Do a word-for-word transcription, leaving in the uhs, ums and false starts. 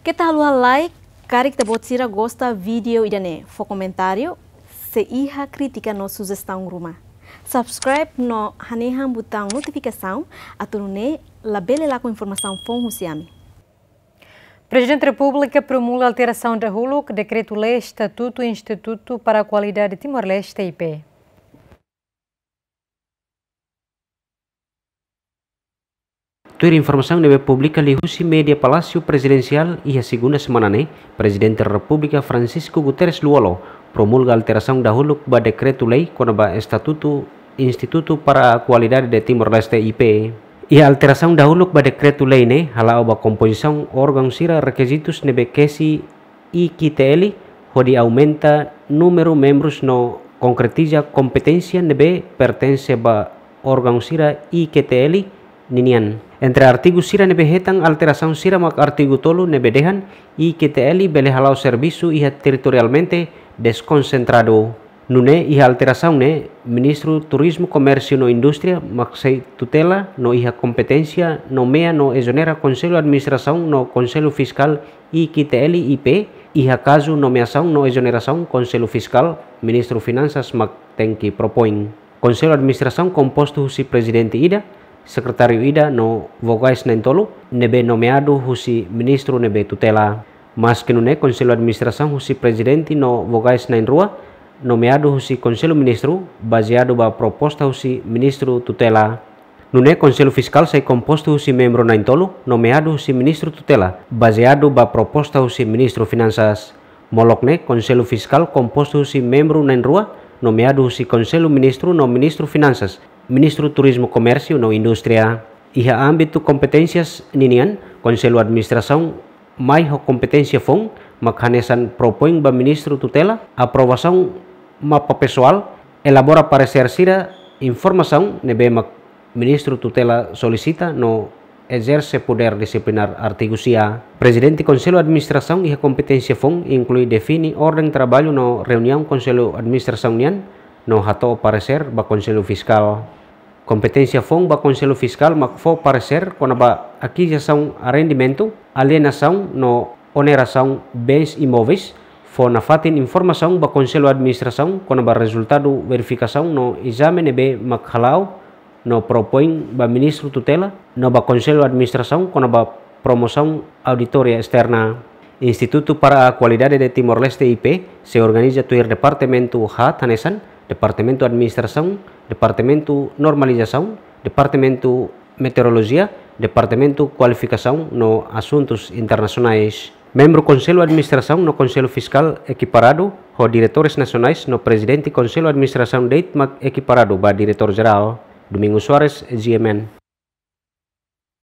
Kita halua like, kari kita bot sira gosta video idane, for comentário, se iha crítica no sugestão rumah. Subscribe no haneham botão notificação, aturune labele lá com informação fon husiami. Presidente da República promulga a alteração da Huluk, Decreto-Lei Estatuto e Instituto para a Qualidade de Timor-Leste I P. Tuir informação nebe publica li husi media Palácio Presidencial e a segunda semana ne, Presidente da República Francisco Guterres Luolo promulga a alteração da Huluk ba Decreto-Lei com ba Estatuto Instituto para a Qualidade de Timor-Leste I P. E a alteração da Huluk ba Decreto-Lei ne halau ba composição órgão sira requisitos nebe kesi I Q T L onde aumenta número membros no concretiza competência nebe pertence ba órgão sira I Q T L ninian. Entre artigos sira nebe hetan alteração sira mak artigo tolo nebe dehan I Q T L bele halau serviço iha territorialmente desconcentrado. Nune iha alteração ne Ministro Turismo, Comércio no Indústria maksei tutela no iha competência nomeia no exonera Conselho Administração no Conselho Fiscal I Q T L I P iha caso nomeação no exoneração Conselho Fiscal Ministro Finanças mak tem que propõe. Conselho Administração composto husi Presidente Ida, Secretário Ida no vogais na tolo nebe nomeado husi Ministro nebe tutela. Mas que nune Conselho Administração husi Presidente no vogais na rua nomeado husi Conselho Ministro baseado ba proposta husi Ministro tutela. Nune Conselho Fiscal sai composto husi membro na tolo nomeado husi Ministro tutela baseado ba proposta husi Ministro Finanças. Molokne Conselho Fiscal composto husi membro na rua nomeado husi Conselho Ministro no Ministro Finanças, Ministro Turismo Comércio no Indústria. Iha âmbito competências ninian Conselho Administração mai ho competência fong makhanesan propõe ba Ministro tutela aprovação mapa pessoal elabora parecer sira informação nebe mak Ministro tutela solicita no exerce poder disciplinar artigo sia. Presidente Conselho Administração iha competência fong inclui define ordem trabalho no reunião Conselho Administração nian no hato parecer ba Conselho Fiscal. Competência fong ba Conselho Fiscal mak fo parecer quando ba aquisição arrendamento, alienação no oneração bens imóveis, fo na fatin informação ba Conselho Administração quando ba resultado verificação no exame nebe mak halau no propõe ba Ministro tutela no ba Conselho Administração quando ba promoção auditoria externa. Instituto para a Qualidade de Timor-Leste I P se organiza tuir Departamento H Tanesan, Departamento Administração, Departamento Normalização, Departamento Meteorologia, Departamento Qualificação no Assuntos Internacionais. Membro Conselho Administração no Conselho Fiscal equiparado, o Diretores Nacionais no Presidente Conselho Administração Deitmak equiparado ba Diretor Geral. Domingos Soares, G M N.